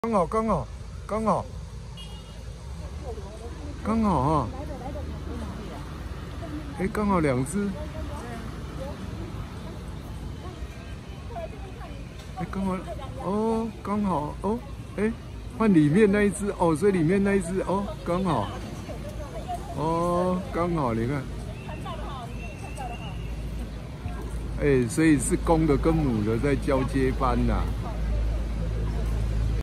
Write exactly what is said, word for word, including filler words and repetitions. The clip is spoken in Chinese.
刚好刚好刚好刚好哈，哎，刚好两只，哎，刚好哦，刚好哦，哎，换里面那一只哦，所以里面那一只哦，刚好，哦，刚好，你看，哎，所以是公的跟母的在交接班呐。